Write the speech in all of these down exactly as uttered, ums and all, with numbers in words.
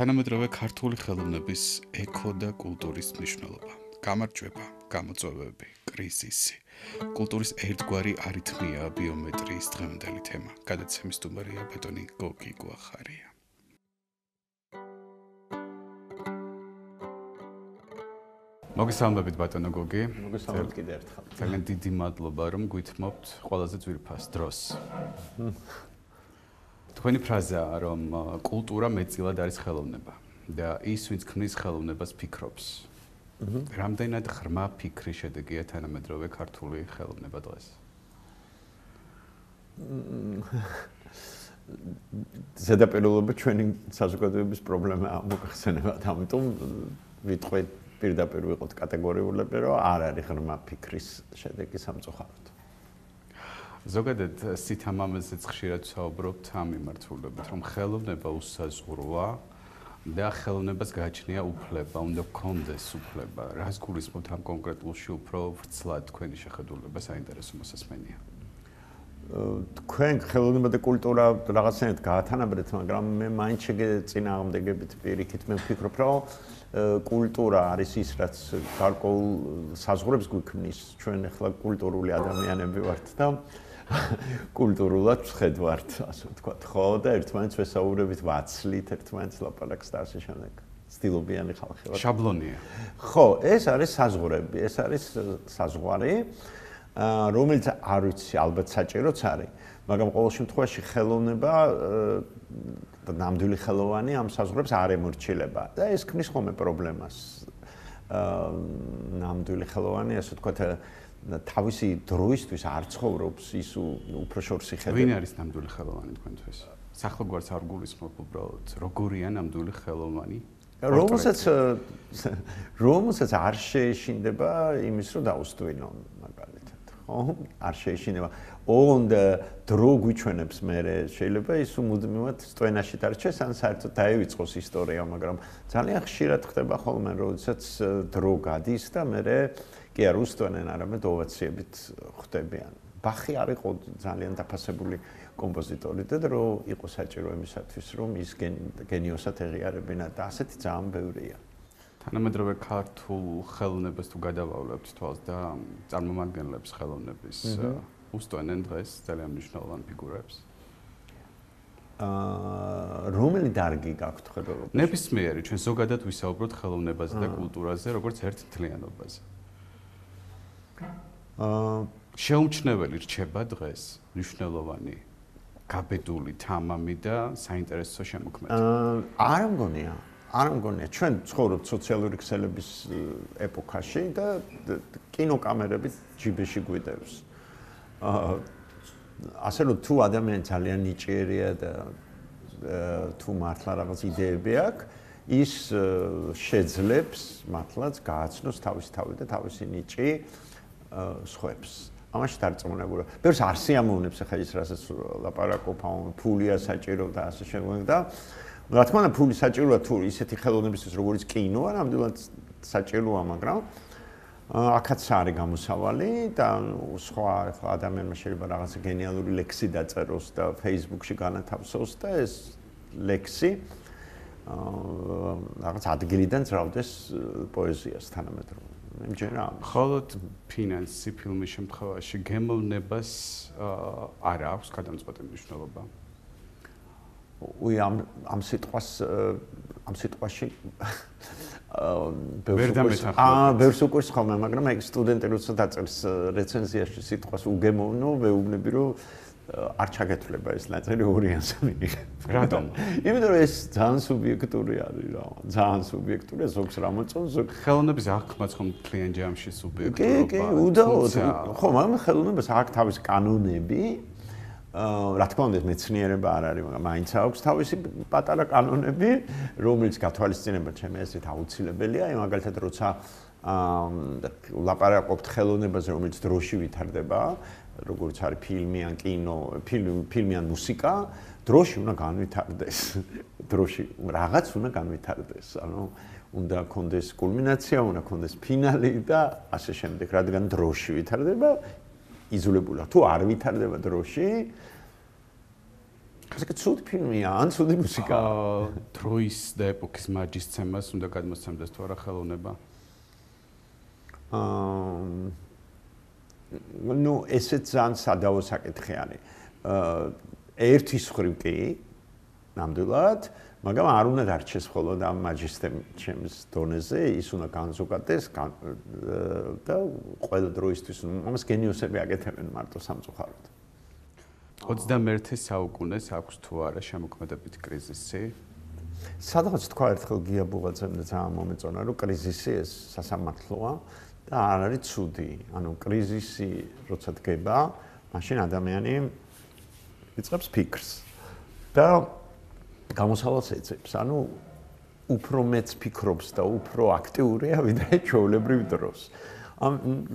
თანამედროვე ქართული ხელოვნების ეკო და კულტურის მნიშვნელობა. გამარჯვება, გამოწვევები, კრიზისი. კულტურის ერთგვარი არითმია ბიომეტრიის დღევანდელი თემა. გადაცემის სტუმარია ბატონი გოგი გვახარია. მოგესალმებით ბატონო გოგი. მოგესალმებით კიდევ ერთხელ. ძალიან დიდი მადლობა რომ გვითმობთ ყველაზე ძვირფას დროს. თქვენი ფრაზაა რომ კულტურა მეტწილად არის ხელოვნება და ის ვინც ქმნის ხელოვნებას ფიქრობს. რამდენად ღრმა ფიქრი შედეგია თანამედროვე ქართული ხელოვნება დღეს? ზედაპირულობა ჩვენი საზოგადოების პრობლემაა მოგახსენებათ, ამიტომ ვიტყვით პირდაპირ ვიყოთ კატეგორიულები, რომ არ არის ღრმა ფიქრის შედეგი სამწუხაროდ. ზოგადად სითამამაზეც ხშირად ვსაუბრობთ ამ მიმართულებით, რომ ხელოვნება უსაზღვროა და ხელოვნებას გააჩნია უფლება, უნდა გქონდეს უფლება. რას გულისხმობთ ამ კონკრეტულში უფრო ვრცლად თქვენი შეხედულება საინტერესო მოსასმენია? თქვენ ხელოვნება და კულტურა რაღაცნაირად გაათანაბრეთ, მაგრამ მე მაინც შეგეწინააღმდეგებით პირიქით მე ვფიქრობ, რომ კულტურა არის ის, რაც გარკვეულ საზღვრებს გვიქმნის. ჩვენ ახლა კულტურული ადამიანები ვართ და კულტურულად ვხედავთ, ასე ვთქვათ, ხო და ერთმანეთს ვესაუბრებით, ვაცლით ერთმანეთს ლაპარაკს და ასე შემდეგ. სტილობიანი ხალხი ვართ. შაბლონია. ხო, ეს არის საზღვრები, ეს არის საზღვარი, რომელიც არ ვიცი, ალბათ საჭიროც არის, მაგრამ ყოველ შემთხვევაში ხელოვნება და ნამდვილი ხელოვანი ამ საზღვრებს არ ემორჩილება და ეს ქმნის ხოლმე პრობლემას. ნამდვილი ხელოვანი, ასე ვთქვათ, თავისი დროისთვის არ ცხოვრობს, ის უფრო შორს იხედება. ვინ არის ნამდვილი ხელოვანი თქვენთვის? სახლობგვარს არ გულისხმობ უბრალოდ, როგორია ნამდვილი ხელოვანი? რომელსაც რომელსაც არ შეეშინდება იმის, რომ დაუსტვინო მაგალითად, ხო? არ შეეშინდება. ოღონდ დრო გვიჩვენებს მე შეიძლება ის მუდმივად სტვენაში დარჩეს, ან საერთოდ დაივიწყოს ისტორია, მაგრამ ძალიან ხშირად ხდება ხოლმე, როდესაც დრო გადის და მე კი არ უსტვენენ, არამედ ოვაციებით ხვდებიან. ბახი არ იყო ძალიან დაფასებული კომპოზიტორი და დრო იყო საჭირო იმისათვის, რომ ის გენიოსად ეღიარებინა და ასეთი ძალიან ბევრია. თანამედროვე ქართულ ხელოვნებას თუ გადავავლებთ თვალს და წარმომადგენლებს ხელოვნების უსტვენენ დღეს ძალიან მნიშვნელოვან ფიგურებს. აა რომელი დარგი გაქვთ ხელოვნებას? ნებისმიერი, ჩვენ ზოგადად ვისაუბროთ ხელოვნებაზე და კულტურაზე, როგორც ერთ მთლიანობაზე. აა შეუმჩნეველი რჩება დღეს მნიშვნელოვანი გაბედული თამამი და საინტერესო შემოქმედი. აა არ მგონია, არ მგონია. ჩვენ ცხოვრობთ სოციალური ქსელების ეპოქაში და კინოკამერები ჯიბეში გვიდევს. აა ასე რომ თუ ადამიანი ძალიან ნიჭიერია და თუ მართლა რაღაც იდეები აქვს, ის შეძლებს მართლაც გააცნოს თავისი თავი და თავისი ნიჭი სხვებს. ამაში დარწმუნებული. ბევრს არ სიამოვნებს ახლა ის რასაც ლაპარაკობ, ფულია საჭირო და ასე შემდეგ და რა თქმა უნდა ფული საჭიროა თუ ისეთი ხელოვნებისთვის როგორც კინოა, ნამდვილად საჭიროა, მაგრამ აქაც არის გამოსავალი და სხვა ახლა ადამიანმა შეიძლება რაღაცა გენიალური ლექსი დაწეროს და Facebook-ში განათავსოს და ეს ლექსი რაღაც ადგილიდან ძრავდეს პოეზიას თანამედროვე. მე მჯერა მხოლოდ ფინანსი ფილმის შემთხვევაში გემოვნებას არ აქვს გადამწყვეტი მნიშვნელობა. უი ამ ამ სიტყვას ამ სიტყვაში აა ბევრს უყურს ხოლმე, მაგრამ ეგ სტუდენტი როცა დაწერს რეცენზიაში სიტყვას უგემოვნო, ვეუბნები რომ არ ჩაგეთვლება ეს ნაწილი ორიანსა მიიღებ. რატომ? იმიტომ რომ ეს ძალიან სუბიექტური არის რა, ძალიან სუბიექტურია, ზოგს რა მოწონს, ზოგ ხელოვნების აღქმაც ხომ მთლიან ჯამში სუბიექტურობა. კი, კი, უდაოდ. ხო, მაგრამ ხელოვნებას აქვს თავისი კანონები. აა რა თქმა უნდა მეცნიერება არ არის, მაგრამ მაინც აქვს თავისი პატარა კანონები, რომელიც გათვალისწინება ჩემი აზრით აუცილებელია. აი მაგალითად როცა აა ლაპარაკობთ ხელოვნებაზე, რომელიც დროში ვითარდება, როგორც არის ფილმი ან კინო, ფილმი ან მუსიკა, დროში უნდა განვითარდეს. დროში რაღაც უნდა განვითარდეს. ანუ უნდა კონდეს კულმინაცია, უნდა კონდეს ფინალი და ასე შემდეგ, რადგან დროში ვითარდება, იზოლებულია. თუ არ ვითარდება დროში, ასე ცუდი ფილმია, ან ცუდი მუსიკაა. დროის და ეპოქის მაჯისცემას უნდა გადმოსცემდეს თუ არა ხელოვნება? აა ნუ ესეც ძალიან სადავო საკითხი არის. აა ერთის ხრივ კი, ნამდვილად, მაგრამ არ უნდა დარჩეს მხოლოდ ამ მაჯისცემის დონეზე, ის უნდა განზოგადეს და ყველა დროისთვის ამას გენიოსები აკეთებენ მარტო სამწუხაროდ. ოცდამეერთე საუკუნეს აქვს თუ არა შემოქმედებითი კრიზისი? სადღაც თქვა ერთხელ გია ბუღაძემ და ძალიან მომეწონა, რომ კრიზისი ეს სასამართლოა და არ არის ცუდი. ანუ კრიზისი როცა დგება, მაშინ ადამიანი იწყებს ფიქრს და გამოსავალს ეძებს. ანუ უფრო მეც ფიქრობს და უფრო აქტიურია ვიდრე ჩვეულებრივ დროს. ამ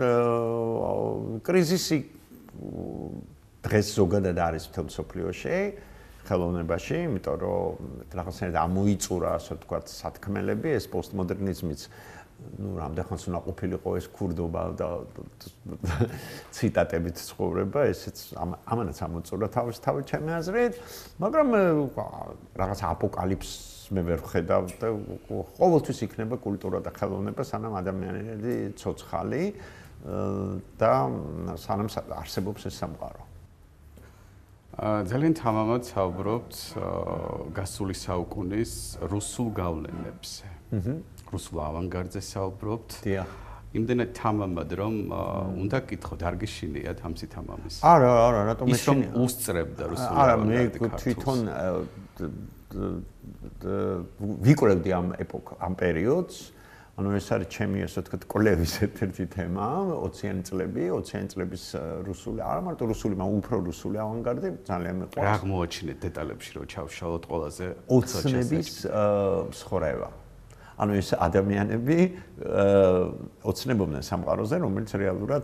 კრიზისი დღეს ზოგადად არის მთელ მსოფლიოში, ხელოვნებაში, იმიტომ რომ რაღაცნაირად ამოიწურა, ასე ვთქვათ, სათქმელები, ეს პოსტმოდერნიზმიც, ну, რამდენხანს უნდა ყოფილიყო ეს ქურდობა და ციტატებით ცხოვრება, ესეც ამანაც ამოწურა თავის თავი ჩემი აზრით, მაგრამ რაღაც აპოკალიფსს მე ვერ ვხედავ და ყოველთვის იქნება კულტურა და ხელოვნება, სანამ ადამიანები ცოცხალი და სანამ არსებობს ეს სამყარო. ძალიან თამამად საუბრობთ გასული საუკუნის რუსულ გავლენებზე. რუსულ ავანგარდზე საუბრობთ. დიახ. იმდენად თამამად, რომ უნდა გითხოთ, არ გიშინიათ ამ სითამამის. არა, არა, რატომ ის რომ უსწრებდა რუსულ არა, ავანგარდი მე თვითონ ვიკვლევდი ამ ეპოქ, ამ პერიოდს. ანუ ეს არის ჩემი, ასე ვთქვათ, კვლევის ერთ-ერთი თემა, ოციანი წლები, ოციანი წლების რუსული, არა მარტო რუსული, მაგრამ უფრო რუსული ავანგარდი, ძალიან მეყვარს. რა აღმოაჩინეთ დეტალებში, რომ ჩავშალოთ ყველაზე ოცნების მსხურება. ანუ ეს ადამიანები ოცნებობდნენ სამყაროზე, რომელიც რეალურად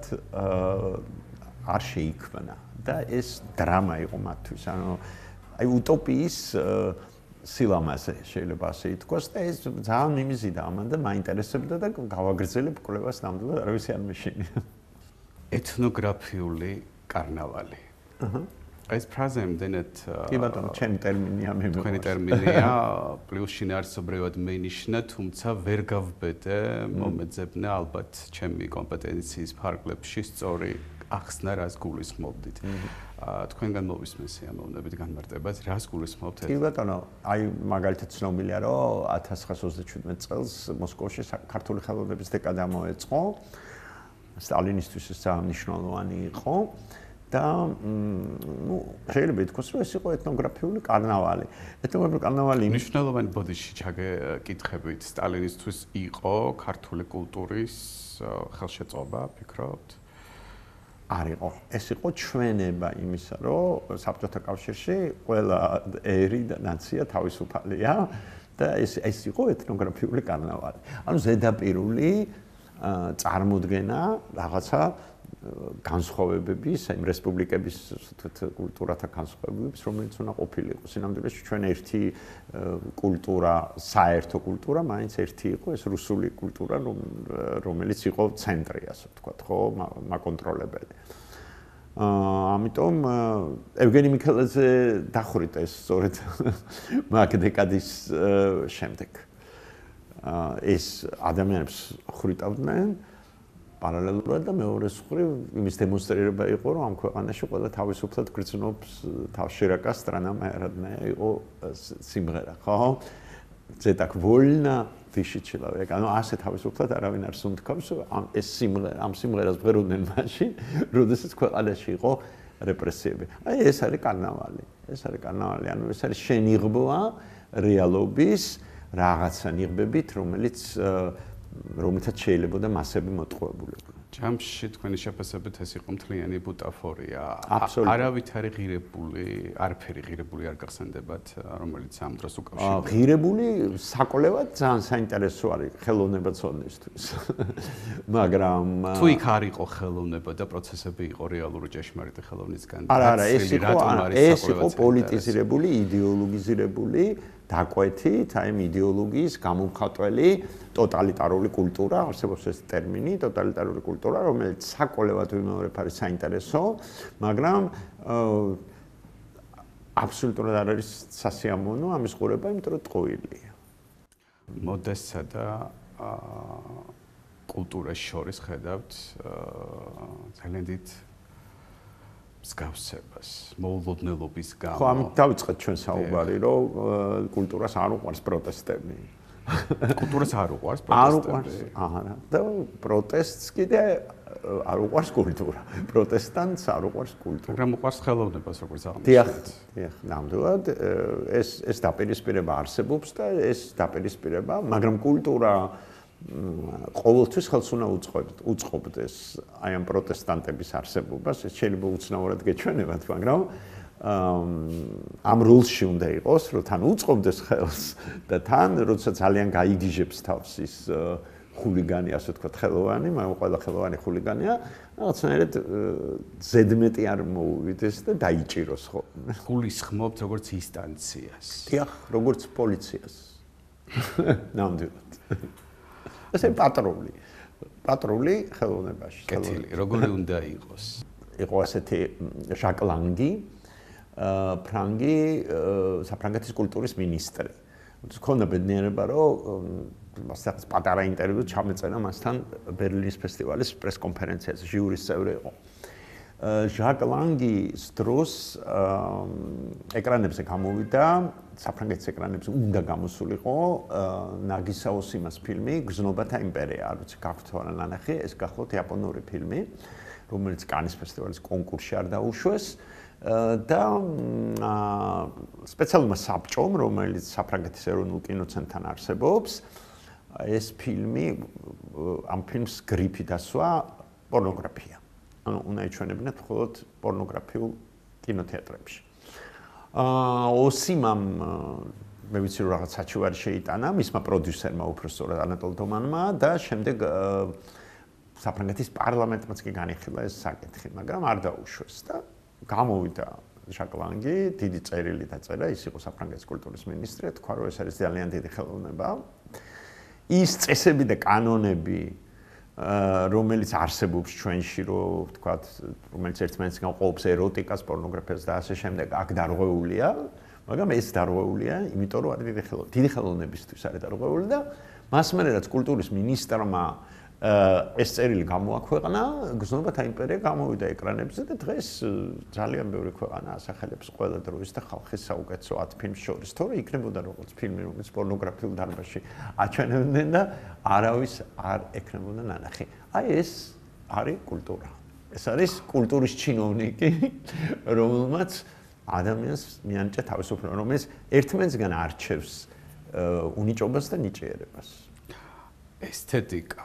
არ შეიქმნა და ეს დრამა იყო მათთვის. ანუ აი utopიის სილამაზე შეიძლება ასე ითქვას და ეს ძალიან მიმზიდა ამან და მაინტერესებდა და გავაგრძელებ კვლევას ნამდვილად არავის არ მეშინია. ეთნოგრაფიული კარნავალი. აჰა. ეს ფრაზა იმდენად კი ბატონო, ჩემი ტერმინია მე მე. თქვენი ტერმინია, პლუს შინაარსობრივად მენიშნა, თუმცა ვერ გავბედე მომეძებნა ალბათ ჩემი კომპეტენციის ფარგლებში სწორი ახსნა რას გულისხმობდით. თქვენგან მოვისმენთ სიამოვნებით განმარტებას, რას გულისხმობთ? კი ბატონო, აი მაგალითად ცნობილია, რომ ათას ცხრაას ოცდაშვიდმეტ წელს მოსკოვში ქართული ხელოვნების დეკადა მოეწყო. სტალინისტვის ეს ძალიან მნიშვნელოვანი იყო და ნუ შეიძლება ითქვას, რომ ეს იყო ეთნოგრაფიული კარნავალი. ეთნოგრაფიული კარნავალი მნიშვნელოვანი ბოდიში ჩაგეკითხებით, სტალინისტვის იყო ქართული კულტურის ხელშეწყობა, ფიქრობთ? არ იყო. ეს იყო ჩვენება იმისა, რომ საბჭოთა კავშირში ყველა ერი და ნაცია თავისუფალია და ეს ეს იყო ეთნოგრაფიული კარნავალი. ანუ ზედაპირული წარმოდგენა რაღაცა განსხვავებების, იმ რესპუბლიკების კულტურათა განსხვავებების, რომელიც უნდა ყოფილიყო. სინამდვილეში ჩვენ ერთი კულტურა, საერთო კულტურა, მაინც ერთი იყო ეს რუსული კულტურა, რომელიც იყო ცენტრი, ასე ვთქვათ, ხო, მაკონტროლებელი. აა, ამიტომ ევგენი მიქელაძე დახვრიტა ეს სწორედ მაგ დეკადის შემდეგ. აა, ეს ადამიანებს ხრიტავდნენ პარალელურად და მეორე მხრივ იმის დემონსტრირება იყო, რომ ამ ქვეყანაში ყველა თავისუფლად გრძნობს თავშირაკა страна моя родная იყო სიმღერა, ხო? Це так вольно тысячи человек. ანუ ასე თავისუფლად არავინ არ სუნთქავს, ამ ეს სიმღერა, ამ სიმღერას ვღეროდნენ მაშინ, როდესაც ქვეყანაში იყო რეპრესიები. აი ეს არის კარნავალი. ეს არის კარნავალი, ანუ ეს არის შენიღბვა რეალობის რაღაცა ნიღბებით, რომელიც რომელთაც შეიძლება და მასები მოტყუებულიყვნენ. ჯამში თქვენი შეფასებით ეს იყო მთლიანი ბუტაფორია. აბსოლუტურად. არავითარი ღირებული, არაფერი ღირებული არ გახსენდებათ, რომელიც ამ დროს უკავშირდება. ღირებული საკოლევად ძალიან საინტერესო არის ხელოვნებაცოდნისთვის. მაგრამ თუ იქ არ იყო ხელოვნება და პროცესები იყო რეალური ჭეშმარიტი ხელოვნისგან. არა, არა, ეს იყო ეს იყო პოლიტიზირებული, იდეოლოგიზირებული დაკვეთით, აი იმ იდეოლოგიის გამომხატველი ტოტალიტარული კულტურა, არსებობს ეს ტერმინი, ტოტალიტარული კულტურა, რომელიც საკოლევად ვიმეორებ არის საინტერესო, მაგრამ აბსოლუტურად არ არის სასიამოვნო ამის ყურება, იმიტომ რომ ტყუილია. მოდესსა და კულტურას შორის ხედავთ ძალიან დიდ მსგავსებას, მოულოდნელობის გამო. ხო, ამით დავიწყეთ ჩვენ საუბარი, რომ კულტურას არ უყვარს პროტესტები. კულტურას არ უყვარს პროტესტები. არ უყვარს, არა. და პროტესტს კიდე არ უყვარს კულტურა. პროტესტანტს არ უყვარს კულტურა. მაგრამ უყვარს ხელოვნებას, როგორც აღნიშნეთ. დიახ, დიახ, ნამდვილად ეს ეს დაპირისპირება არსებობს და ეს დაპირისპირება, მაგრამ კულტურა ყოველთვის ხელს უნდა უწყობდეს აი ამ პროტესტანტების არსებობას, ეს შეიძლება უცნაურად გეჩვენებათ, მაგრამ ამ როლში უნდა იყოს, რომ თან უწყობდეს ხელს და თან როცა ძალიან გაიგიჟებს თავს ის ხულიგანი, ასე ვთქვათ, ხელოვანი, მაგრამ ყველა ხელოვანი ხულიგანია, რაღაცნაირად ზედმეტი არ მოუვიდეს და დაიჭიროს ხოლმე. გულისხმობთ როგორც ინსტანციას. დიახ, როგორც პოლიციას. ნამდვილად. ესე პატრული. პატრული ხელოვნებაში. კეთილი, როგორი უნდა იყოს? იყო ასეთი ჟაკ ლანგი, ფრანგი, საფრანგეთის კულტურის მინისტრი. მქონდა ბედნიერება, რომ მასთან პატარა ინტერვიუ ჩამეწერა მასთან ბერლინის ფესტივალის პრესკონფერენციაზე, ჟიურის წევრი იყო. ჟაკ ლანგის დროს ეკრანებზე გამოვიდა, საფრანგეთის ეკრანებზე უნდა გამოსულიყო ნაგისა ოსიმას ფილმი გრძნობათა იმპერია, არ ვიცი გაქვთ თუ არა ნანახი, ეს გახლავთ იაპონური ფილმი, რომელიც კანის ფესტივალის კონკურსში არ დაუშვეს და სპეციალურმა საბჭომ, რომელიც საფრანგეთის ეროვნულ კინოცენტრთან არსებობს, ეს ფილმი ამ ფილმს გრიფი დასვა პორნოგრაფია. ანუ უნდა ეჩვენებინათ მხოლოდ პორნოგრაფიულ კინოთეატრებში. აა ოსიმამ მე ვიცი რომ რაღაც საჩივარი შეიტანა მისმა პროდიუსერმა უბრალოდ ანატოლ დომანმა და შემდეგ საფრანგეთის პარლამენტმაც კი განიხილა ეს საკითხი, მაგრამ არ დაუშვეს და გამოვიდა ჟაკ ლანგი, დიდი წერილი დაწერა, ის იყო საფრანგეთის კულტურის მინისტრი, თქვა რომ ეს არის ძალიან დიდი ხელოვნება. ის წესები და კანონები რომელიც არსებობს ჩვენში, რომ ვთქვათ, რომელიც ერთმანეთისგან ყოფს ეროტიკას, პორნოგრაფიას და ასე შემდეგ, აქ დარღვეულია, მაგრამ ეს დარღვეულია, იმიტომ რომ არის დიდი ხელოვნება, დიდი ხელოვნებისთვის არის დარღვეული და მას მერე რაც კულტურის მინისტრმა ეს წერილი გამოაქვეყნა, გრძნობათა იმპერია გამოვიდა ეკრანებზე და დღეს ძალიან ბევრი ქვეყანა ასახელებს ყველა დროის და ხალხის საუკეთესო ათ ფილმს შორის, თორე იქნებოდა როგორც ფილმი, რომელიც პორნოგრაფიულ დარბაზში აჩვენებდნენ და არავის არ ექნებოდა ნანახი. აი ეს არის კულტურა. ეს არის კულტურის ჩინოვნიკი, რომელმაც ადამიანს მიანიჭა თავისუფლება, რომელიც ერთმანეთსგან არჩევს უნიჭობას და ნიჭიერებას. ესთეტიკა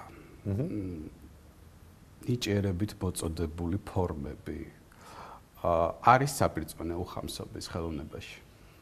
ნიჭიერებით მოწოდებული ფორმები არის საპირწონე უხამსობის ხელოვნებაში.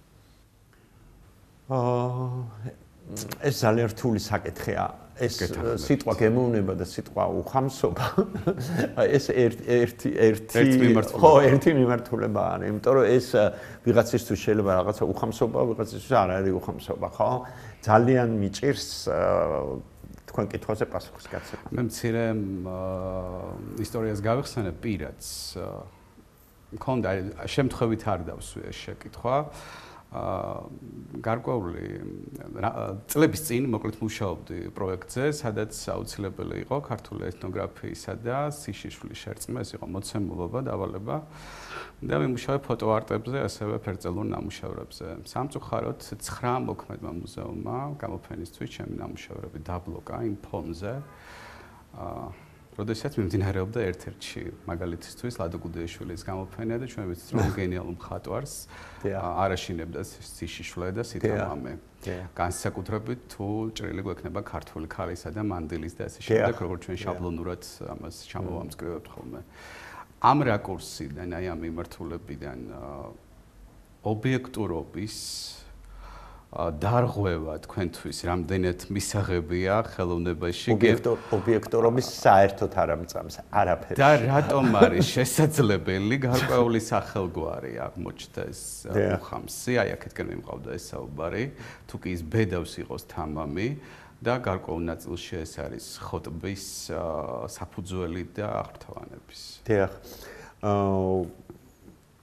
ეს ძალიან რთული საკითხია. ეს სიტყვა გემოვნება და სიტყვა უხამსობა. ეს ერთი ერთი ხო, ერთი მიმართულება არის, იმიტომ რომ ეს ვიღაცისთვის შეიძლება რაღაცა უხამსობა, ვიღაცისთვის არ არის უხამსობა, ხო? ძალიან მიჭირს თქვენ კითხვაზე პასუხს გაცემა. მე მცირე ისტორიას გავიხსენებ პირადს. მქონდა შემთხვევით არ დავსვი ეს შეკითხვა. გარკვეული წლების წინ მოკლედ მუშაობდი პროექტზე, სადაც აუცილებელი იყო ქართული ეთნოგრაფიისა და სიშიშვლის შერწყმა, ეს იყო მოცემულობა, დავალება. და ვიმუშავე ფოტოარტებზე, ასევე ფერწერულ ნამუშევრებზე. სამწუხაროდ ცხრა მოქმედმა მუზეუმმა გამოფენისთვის ჩემი ნამუშევრები დაბლოკა იმ ფონზე. როდესაც მიმდინარეობდა ერთ-ერთში მაგალითისთვის ლადო გუდეიშვილის გამოფენა და ჩვენ ვიცით რომ გენიალურ მხატვარს არაშინებდა სიშიშვლე და სიტამამე. განსაკუთრებით თუ ჭრილი გვექნება ქართული ქალისა და მანდილის და ასე შემდეგ, როგორც ჩვენ შაბლონურად ამას ჩამოვამსკრევებთ ხოლმე. ამ რაკურსიდან, აი ამ მიმართულებიდან ობიექტურობის დარღვევა თქვენთვის რამდენად მისაღებია ხელოვნებაში? ობიექტურობის საერთოდ არ ამწამს არაფერს. და რატომ არის შესაძლებელი გარკვეული სახელგვარი აღმოჩნდა ეს უხამსი? აი აქეთკენ მიმყავდა ეს საუბარი, თუ კი ის ბედავს იყოს თამამი და გარკვეულ ნაწილში ეს არის ხოტბის საფუძველი და აღრთვანების. დიახ.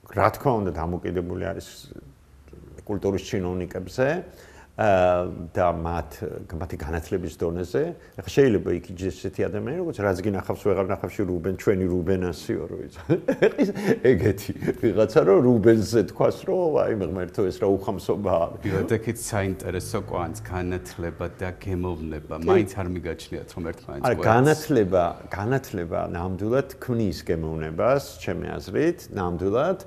რა თქმა უნდა დამოკიდებული არის კულტურის ჩინოვნიკებზე და მათ მათი განათლების დონეზე. ახლა შეიძლება იქ იჯდეს ესეთი ადამიანი, როგორც რაც გინახავს ვეღარ ნახავში რუბენ, ჩვენი რუბენასიო რო იცი. ეგეთი ვიღაცა რომ რუბენზე თქვას რომ აი მე ღმერთო ეს რა უხამსობა არის. ბილეთით საინტერესო კვანძ განათლება და გემოვნება მაინც არ მიგაჩნიათ რომ ერთმანეთს არა განათლება, განათლება ნამდვილად ქმნის გემოვნებას, ჩემი აზრით, ნამდვილად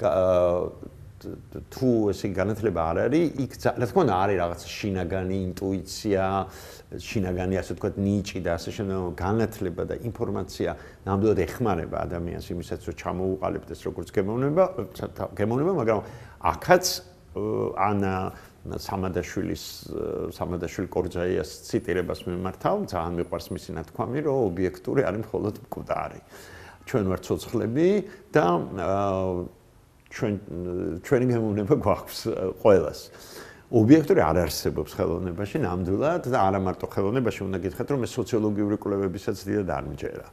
თუ ესე განათლება არ არის, იქ რა თქმა უნდა არის რაღაც შინაგანი ინტუიცია, შინაგანი ასე ვთქვათ ნიჭი და ასე შემდეგ განათლება და ინფორმაცია ნამდვილად ეხმარება ადამიანს იმისაც რომ ჩამოუყალიბდეს როგორც გემოვნება, გემოვნება, მაგრამ აქაც ანა სამადაშვილის სამადაშვილი კორძაიას ციტირებას მიმართავ, ძალიან მიყვარს მისი ნათქვამი, რომ ობიექტური არის მხოლოდ მკვდარი. ჩვენ ვართ ცოცხლები და ჩვენ ჩვენი გემოვნება გვაქვს ყველას. ობიექტური არ არსებობს ხელოვნებაში ნამდვილად და არა მარტო ხელოვნებაში, უნდა გითხრათ რომ ეს სოციოლოგიური კვლევებისაც დიდად არ მჯერა.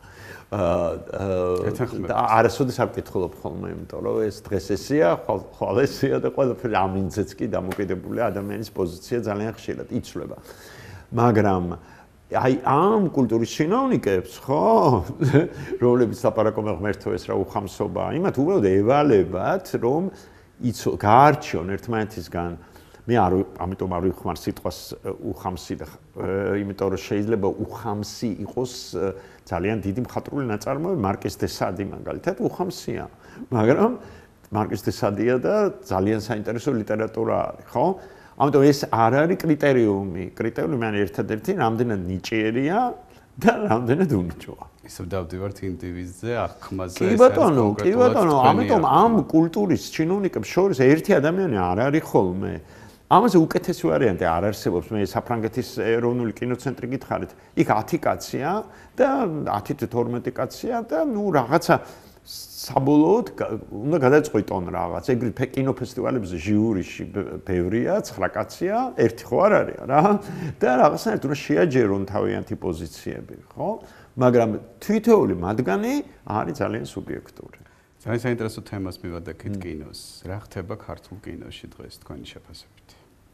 აა არასოდეს არ ვკითხულობ ხოლმე, იმიტომ რომ ეს დღეს ესია, ხვალ ესია და ყველაფერი ამინძეც კი დამოკიდებულია ადამიანის პოზიცია ძალიან ხშირად იცვლება. მაგრამ აი ამ კულტურის ჩინოვნიკებს, ხო, რომლებიც ლაპარაკობენ ღმერთო ეს რა უხამსობაა, იმათ უბრალოდ ევალებათ, რომ იცო გაარჩიონ ერთმანეთისგან. მე არ ამიტომ არ ვიხმარ სიტყვას უხამსი და იმიტომ რომ შეიძლება უხამსი იყოს ძალიან დიდი მხატვრული ნაწარმოები, მარკეს დე სადი მაგალითად უხამსია, მაგრამ მარკეს დე სადია და ძალიან საინტერესო ლიტერატურა არის, ხო? ამიტომ ეს არ არის კრიტერიუმი. კრიტერიუმი არის ერთადერთი, რამდენად ნიჭიერია და რამდენად უნიჭოა. ისევ დავდივართ ინდივიდზე, აღქმაზე. კი ბატონო, კი ბატონო, ამიტომ ამ კულტურის ჩინოვნიკებს შორის ერთი ადამიანი არ არის ხოლმე. ამაზე უკეთესი ვარიანტი არ არსებობს. მე საფრანგეთის ეროვნული კინოცენტრი გითხარით, იქ ათი კაცია და ათი თორმეტი კაცია და ნუ რაღაცა საბოლოოდ უნდა გადაწყვიტონ რაღაც. ეგრეთ კინოფესტივალებზე ჟიურიში ბევრია, ცხრა კაცია, ერთი ხო არ არის რა. და რაღაცნაირად უნდა შეაჯერონ თავიანთი პოზიციები, ხო? მაგრამ თითოეული მათგანი არის ძალიან სუბიექტური. ძალიან საინტერესო თემას მივადექით კინოს. რა ხდება ქართულ კინოში დღეს თქვენი შეფასებით?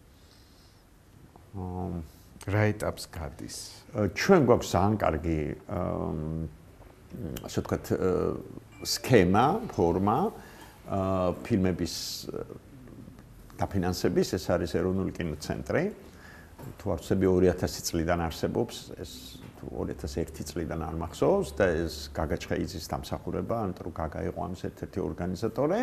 რა ეტაპს გადის? ჩვენ გვაქვს ძალიან კარგი ასე ვთქვათ სქემა, ფორმა ფილმების დაფინანსების, ეს არის ეროვნული კინოცენტრი. თუ არ ვცდები ორი ათასი წლიდან არსებობს, ეს ორი ათას ერთი წლიდან არ მახსოვს და ეს გაგა ჩხეიძის დამსახურება, ანუ გაგა იყო ამის ერთ-ერთი ორგანიზატორი.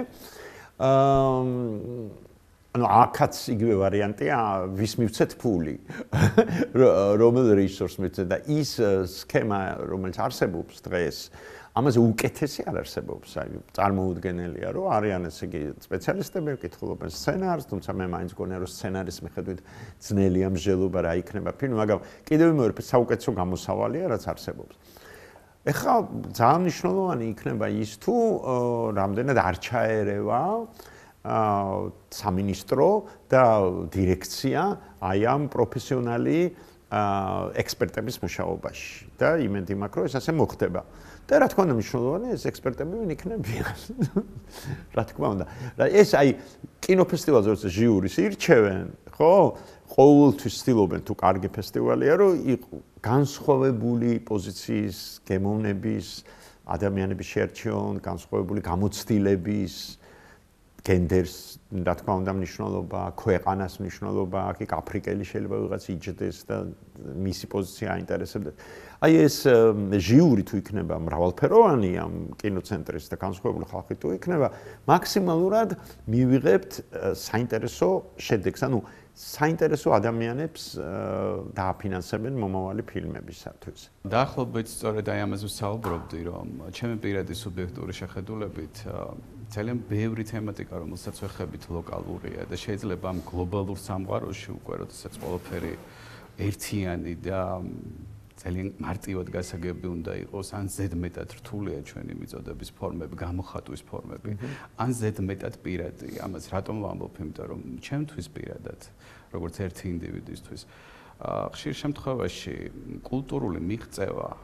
აა ანუ აქაც იგივე ვარიანტია, ვის მივცეთ ფული, რომელ რესურსს მივცეთ და ის სქემა, რომელიც არსებობს დღეს, ამაზე უკეთესი არ არსებობს. აი, წარმოუდგენელია, რომ არიან ესე იგი სპეციალისტები, კითხულობენ სცენარს, თუმცა მე მაინც გონია, რომ სცენარის მიხედვით ძნელია მსჯელობა რა იქნება ფილმი, მაგრამ კიდევ მეორე საუკეთესო გამოსავალია, რაც არსებობს. ეხლა ძალიან მნიშვნელოვანი იქნება ის თუ რამდენად არ ჩაერევა სამინისტრო და დირექცია აი ამ პროფესიონალი ექსპერტების მუშაობაში და იმედი მაქვს, რომ ეს ასე მოხდება. და რა თქმა უნდა მნიშვნელოვანია ეს ექსპერტები ვინ იქნებიან. რა თქმა უნდა. ეს აი კინოფესტივალზე როცა ჟიურის ირჩევენ, ხო? ყოველთვის ცდილობენ თუ კარგი ფესტივალია, რომ იყო განსხვავებული პოზიციის, გემოვნების ადამიანების შეერჩიონ, განსხვავებული გამოცდილების გენდერს, რა თქმა უნდა, მნიშვნელობა, ქვეყანას მნიშვნელობა, აქ აფრიკელი შეიძლება ვიღაც იჯდეს და მისი პოზიცია აინტერესებდეს. აი ეს ჟიური თუ იქნება მრავალფეროვანი ამ კინოცენტრის და განსხვავებული ხალხი თუ იქნება, მაქსიმალურად მივიღებთ საინტერესო შედეგს, ანუ საინტერესო ადამიანებს დააფინანსებენ მომავალი ფილმებისათვის. დაახლოებით სწორედ აი ამაზე ვსაუბრობდი, რომ ჩემი პირადი სუბიექტური შეხედულებით ძალიან ბევრი თემატიკა, რომელსაც ვეხებით ლოკალურია და შეიძლება ამ გლობალურ სამყაროში უკვე როდესაც ყველაფერი ერთიანი და ძალიან მარტივად გასაგები უნდა იყოს, ან ზედმეტად რთულია ჩვენი მიწოდების ფორმები, გამოხატვის ფორმები, ან ზედმეტად პირადი. ამას რატომ ვამბობ? იმიტომ რომ ჩემთვის პირადად, როგორც ერთი ინდივიდისთვის, ხშირ შემთხვევაში კულტურული მიღწევა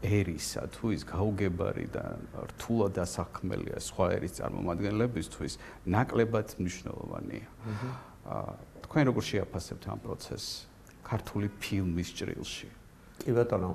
ერისა თუ ის გაუგებარი და რთულად დასაქმელია სხვა ერის წარმომადგენლებისთვის, ნაკლებად მნიშვნელოვანია. თქვენ როგორ შეაფასებთ ამ პროცესს ქართული ფილმის ჭრილში? კი ბატონო,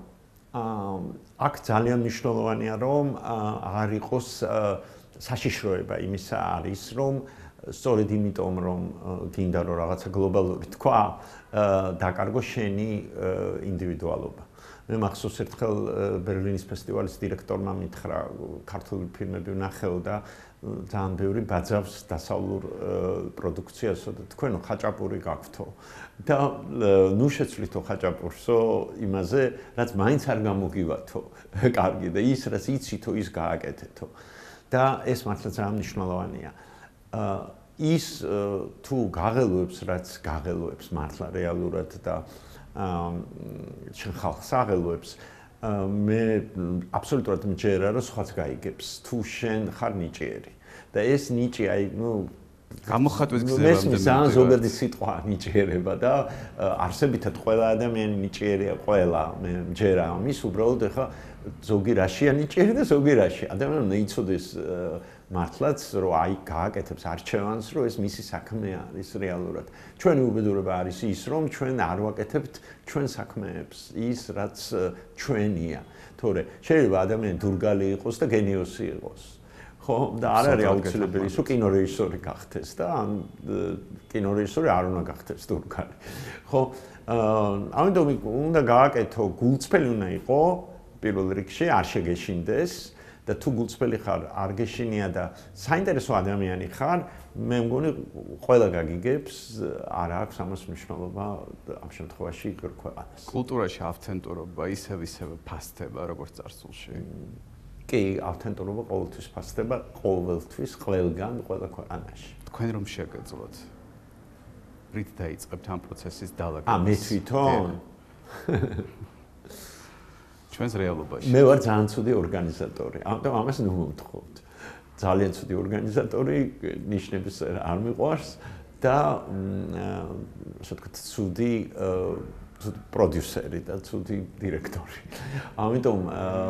აქ ძალიან მნიშვნელოვანია, რომ არ იყოს საშიშროება იმისა არის, რომ სწორედ იმიტომ, რომ გინდა რომ რაღაცა გლობალური თქვა, დაკარგო შენი ინდივიდუალობა. მე მახსოვს ერთხელ ბერლინის ფესტივალის დირექტორმა მითხრა, ქართული ფილმები ვნახეო და ძალიან ბევრი ბაძავს დასავლურ პროდუქციასო და თქვენო ხაჭაპური გაქვთო. და ნუ შეცვლითო ხაჭაპურსო იმაზე, რაც მაინც არ გამოგივათო. კარგი და ის რაც იცითო, ის გააკეთეთო. და ეს მართლა ძალიან მნიშვნელოვანია. ის თუ გაღელვებს, რაც გაღელვებს მართლა რეალურად და შენ ხალხს აღელვებს, მე აბსოლუტურად მჯერა, რომ სხვაც გაიგებს, თუ შენ ხარ ნიჭიერი. და ეს ნიჭი, აი, ნუ გამოხატვის გზებამდე მესმის ძალიან ზოგადი სიტყვა ნიჭიერება და არსებითად ყველა ადამიანი ნიჭიერია, ყველა მე მჯერა ამის, უბრალოდ ეხა ზოგი რაშია ნიჭიერი და ზოგი რაშია. ადამიანმა იცოდეს მართლაც, რომ აი გააკეთებს არჩევანს, რომ ეს მისი საქმე არის რეალურად. ჩვენი უბედურება არის ის, რომ ჩვენ არ ვაკეთებთ ჩვენ საქმეებს, ის რაც ჩვენია. თორე შეიძლება ადამიანი დურგალი იყოს და გენიოსი იყოს. ხო, და არ არის აუცილებელი ის, რომ კინორეჟისორი გახდეს და ან კინორეჟისორი არ უნდა გახდეს დურგალი. ხო, ამიტომ უნდა გააკეთო, გულწრფელი უნდა იყო პირველ რიგში, არ შეგეშინდეს. და თუ გულწრფელი ხარ, არ გეშინია და საინტერესო ადამიანი ხარ, მე მგონი ყველა გაგიგებს, არ აქვს ამას მნიშვნელობა ამ შემთხვევაში იგივე ქვეყანას. კულტურაში ავთენტურობა ისევ ისევ ფასდება, როგორც წარსულში. კი, ავთენტურობა ყოველთვის ფასდება, ყოველთვის, ყველგან, ყველა ქვეყანაში. თქვენ რომ შეგეძლოთ, რით დაიწყებთ ამ პროცესის დალაგებას? ა, მე თვითონ ჩვენს რეალობაში. მე ვარ ძალიან ცუდი ორგანიზატორი. ამიტომ ამას ნუ მომთხოვთ. ძალიან ცუდი ორგანიზატორი, ნიშნების არ მიყვარს და ასე ვთქვათ, ცუდი პროდიუსერი და ცუდი დირექტორი. ამიტომ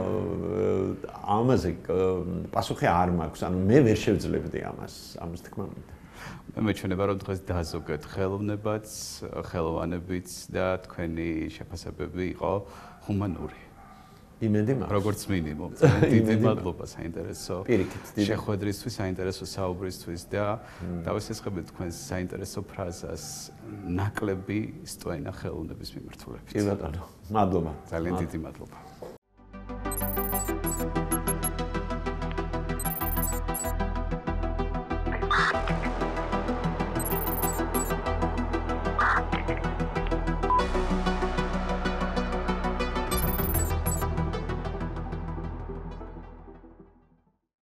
ამაზე პასუხი არ მაქვს. ანუ მე ვერ შევძლებდი ამას, ამის თქმა მინდა. მე მეჩვენება რომ დღეს დაზოგეთ ხელოვნებაც, ხელოვანებიც და თქვენი შეფასებები იყო ჰუმანური. იმედი მაქვს. როგორც მინიმუმ. დიდი მადლობა საინტერესო შეხვედრისთვის, საინტერესო საუბრისთვის და დავესწრებით თქვენს საინტერესო ფრაზას ნაკლები სტვენა ხელოვნების მიმართულებით. კი ბატონო, მადლობა. ძალიან დიდი მადლობა.